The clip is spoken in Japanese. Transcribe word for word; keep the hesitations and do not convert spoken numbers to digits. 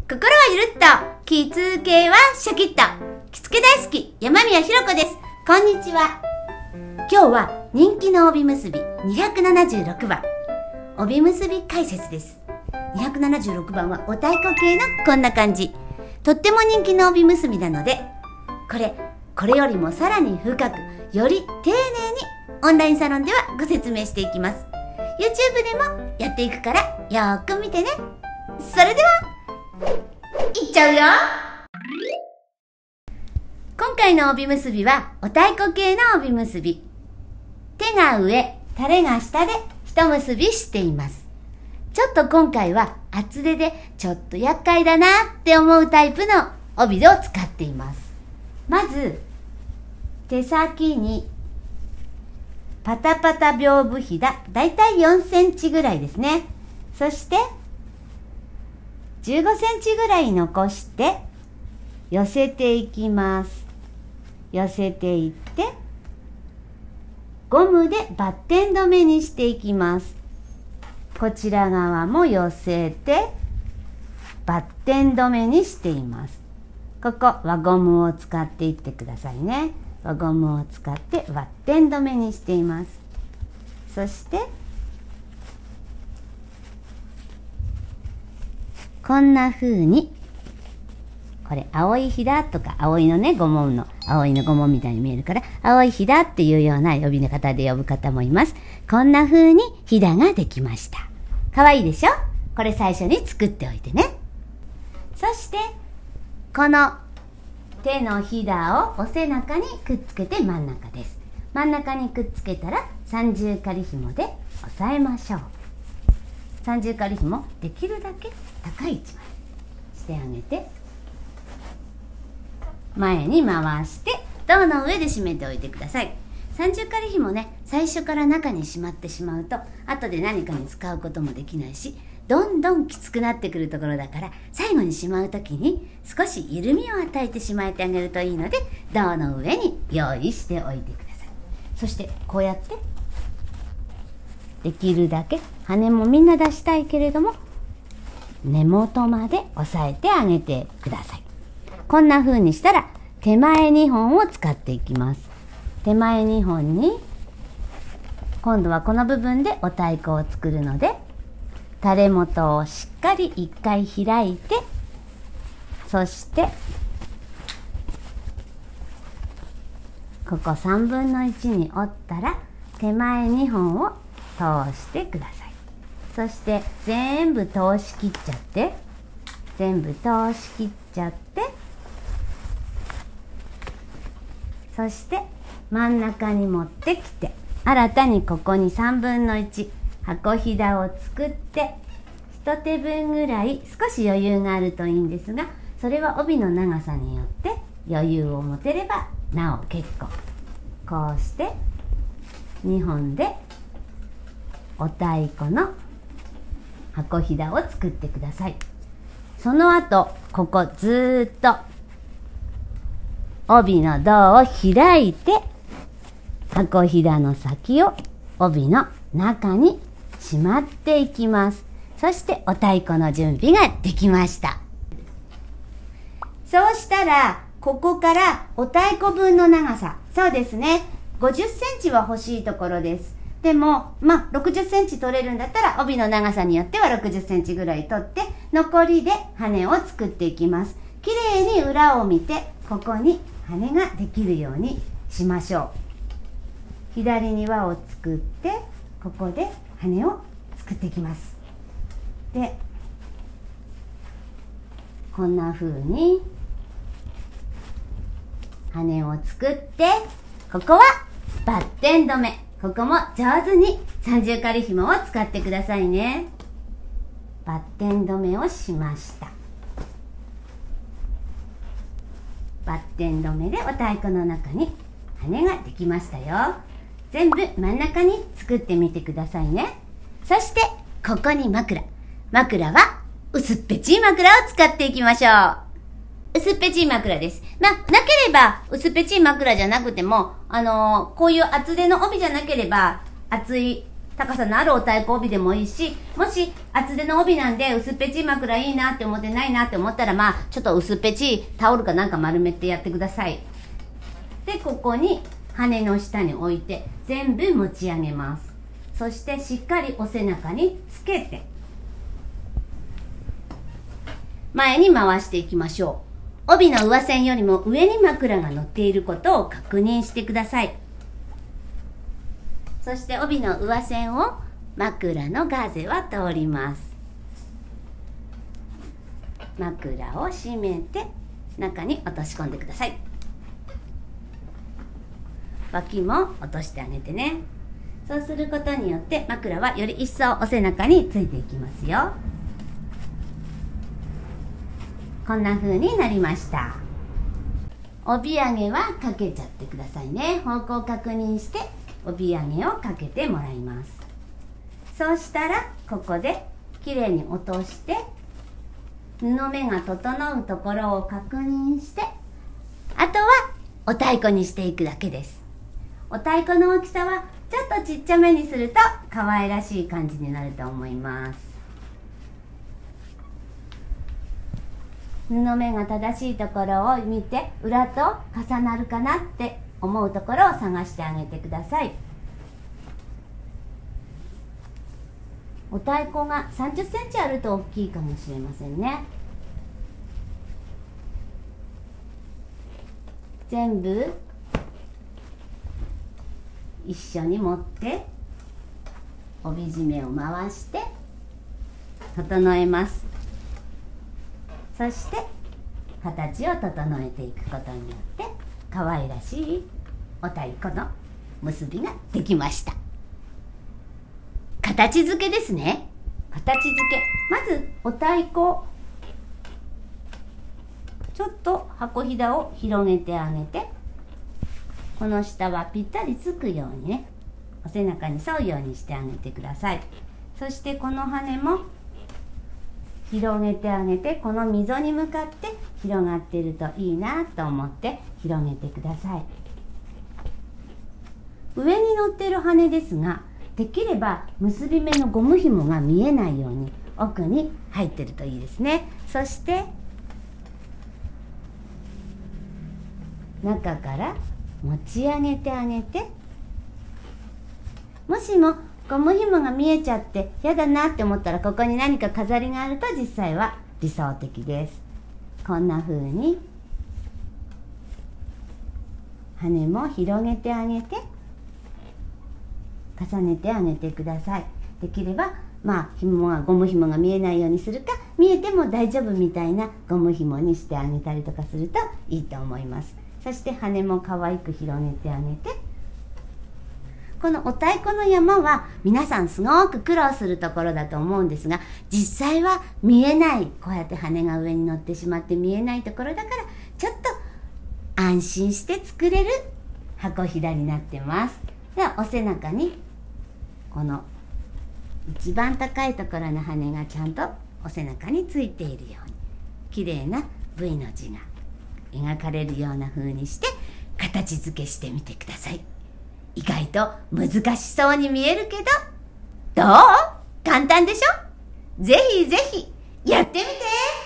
心はゆるっと、着付けはシャキッと。着付け大好き、山宮ひろ子です。こんにちは。今日は人気の帯結びにひゃくななじゅうろくばん。帯結び解説です。にひゃくななじゅうろくばんはお太鼓系のこんな感じ。とっても人気の帯結びなので、これ、これよりもさらに深く、より丁寧にオンラインサロンではご説明していきます。YouTube でもやっていくからよーく見てね。それではいっちゃうよ。今回の帯結びはお太鼓系の帯結び。手が上、タレが下で一結びしています。ちょっと今回は厚手でちょっと厄介だなって思うタイプの帯を使っています。まず手先にパタパタ屏風ひだ、だいたいよんセンチぐらいですね。そしてじゅうごセンチぐらい残して寄せていきます。寄せていってゴムでバッテン止めにしていきます。こちら側も寄せてバッテン止めにしています。ここ輪ゴムを使っていってくださいね。輪ゴムを使ってバッテン止めにしています。そしてこんな風に、これ青いひだとか葵のね、ご紋の葵のご紋みたいに見えるから青いひだっていうような呼び方で呼ぶ方もいます。こんな風にひだができました。かわいいでしょ？これ最初に作っておいてね。そしてこの手のひだをお背中にくっつけて真ん中です。真ん中にくっつけたら三重仮紐で押さえましょう。三重仮紐できるだけ高い位置までしてあげて、前に回して胴の上で締めておいてください。三重仮紐ね、最初から中にしまってしまうと後で何かに使うこともできないし、どんどんきつくなってくるところだから、最後にしまうときに少し緩みを与えてしまえてあげるといいので、胴の上に用意しておいてください。そしてこうやってできるだけ羽もみんな出したいけれども根元まで押さえてあげてください。こんな風にしたら手前にほんを使っていきます。手前にほんに今度はこの部分でお太鼓を作るので、垂れ元をしっかり一回開いて、そしてここさんぶんのいちに折ったら手前にほんを通してください。そして全部通し切っちゃって全部通し切っちゃってそして真ん中に持ってきて、新たにここにさんぶんのいち箱ひだを作って一手分ぐらい少し余裕があるといいんですが、それは帯の長さによって余裕を持てればなお結構。こうしてにほんでお太鼓の箱ひだを作ってください。その後ここずーっと帯の胴を開いて箱ひだの先を帯の中にしまっていきます。そしてお太鼓の準備ができました。そうしたらここからお太鼓分の長さ、そうですね、ごじゅっセンチは欲しいところです。でもまあろくじゅっセンチ取れるんだったら帯の長さによってはろくじゅっセンチぐらい取って残りで羽を作っていきます。きれいに裏を見てここに羽ができるようにしましょう。左に輪を作ってここで羽を作っていきます。でこんな風に羽を作って、ここはバッテン止め、ここも上手に三重仮紐を使ってくださいね。バッテン止めをしました。バッテン止めでお太鼓の中に羽ができましたよ。全部真ん中に作ってみてくださいね。そしてここに枕。枕は薄っぺちい枕を使っていきましょう。薄っぺちい枕です。まあ、なければ薄っぺちい枕じゃなくても、あのー、こういう厚手の帯じゃなければ厚い高さのあるお太鼓帯でもいいし、もし厚手の帯なんで薄っぺちい枕いいなって思ってないなって思ったら、まあちょっと薄っぺちいタオルかなんか丸めてやってください。で、ここに羽の下に置いて全部持ち上げます。そしてしっかりお背中につけて前に回していきましょう。帯の上線よりも上に枕が乗っていることを確認してください。そして帯の上線を枕のガーゼは通ります。枕を閉めて中に落とし込んでください。脇も落としてあげてね。そうすることによって枕はより一層お背中についていきますよ。こんな風になりました。帯揚げはかけちゃってくださいね。方向確認して帯揚げをかけてもらいます。そうしたらここできれいに落として布目が整うところを確認して、あとはお太鼓にしていくだけです。お太鼓の大きさはちょっとちっちゃめにすると可愛らしい感じになると思います。布目が正しいところを見て裏と重なるかなって思うところを探してあげてください。お太鼓がさんじゅっセンチあると大きいかもしれませんね。全部一緒に持って帯締めを回して整えます。そして形を整えていくことによって可愛らしいお太鼓の結びができました。形付けですね。形付け、まずお太鼓、ちょっと箱ひだを広げてあげて、この下はぴったりつくようにね、お背中に沿うようにしてあげてください。そしてこの羽も広げてあげて、この溝に向かって広がっているといいなと思って広げてください。上に乗っている羽ですが、できれば結び目のゴム紐が見えないように奥に入ってるといいですね。そして中から持ち上げてあげて、もしもゴム紐が見えちゃって嫌だなって思ったら、ここに何か飾りがあると実際は理想的です。こんな風に羽も広げてあげて重ねてあげてください。できればまあ紐がゴム紐が見えないようにするか、見えても大丈夫みたいなゴム紐にしてあげたりとかするといいと思います。そして羽も可愛く広げてあげて、このお太鼓の山は皆さんすごく苦労するところだと思うんですが、実際は見えない、こうやって羽が上に乗ってしまって見えないところだから、ちょっと安心して作れる箱ひだになってます。ではお背中にこの一番高いところの羽がちゃんとお背中についているように、綺麗な ブイ の字が描かれるような風にして形付けしてみてください。意外と難しそうに見えるけど、どう？簡単でしょ？ぜひぜひやってみて！